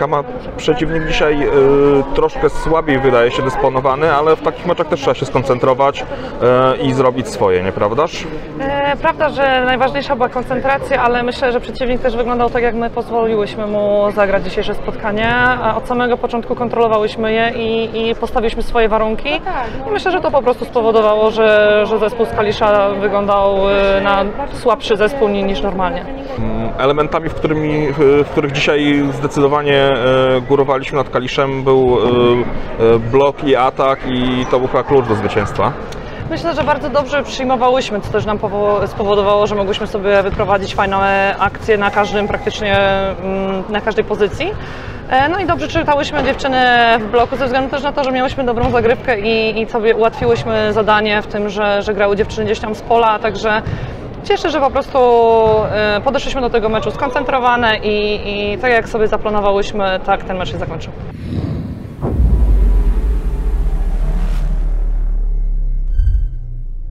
Kama przeciwnik dzisiaj troszkę słabiej wydaje się dysponowany, ale w takich meczach też trzeba się skoncentrować i zrobić swoje, nieprawdaż? Prawda, że najważniejsza była koncentracja, ale myślę, że przeciwnik też wyglądał tak, jak my pozwoliłyśmy mu zagrać dzisiejsze spotkanie. Od samego początku kontrolowałyśmy je i postawiliśmy swoje warunki. I myślę, że to po prostu spowodowało, że zespół z Kalisza wyglądał na słabszy zespół niż normalnie. Elementami, w których dzisiaj zdecydowanie górowaliśmy nad Kaliszem, był blok i atak, i to był chyba klucz do zwycięstwa. Myślę, że bardzo dobrze przyjmowałyśmy, co też nam spowodowało, że mogłyśmy sobie wyprowadzić fajne akcje praktycznie na każdej pozycji. No i dobrze czytałyśmy dziewczyny w bloku ze względu też na to, że miałyśmy dobrą zagrywkę i sobie ułatwiłyśmy zadanie w tym, że grały dziewczyny gdzieś tam z pola, także cieszę, że po prostu podeszliśmy do tego meczu skoncentrowane i tak jak sobie zaplanowałyśmy, tak ten mecz się zakończył.